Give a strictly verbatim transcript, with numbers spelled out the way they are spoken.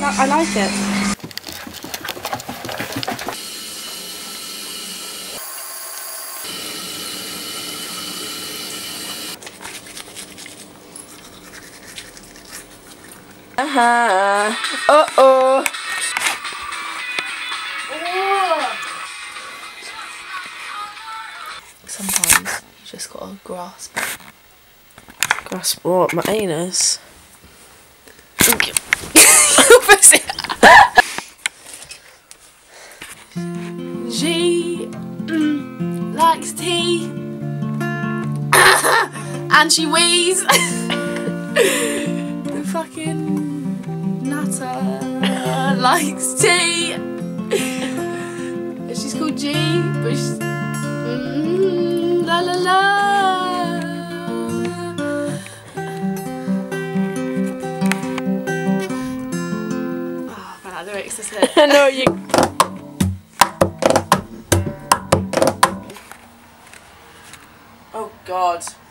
I like it. Uh-huh. Uh-oh. Sometimes you just gotta grasp it. Grasp what? My anus? She mm, likes tea and she wheezes. The fucking nutter likes tea. She's called G, but she's mm, la la la. Oh man, that lyrics is it. I know you. Oh God.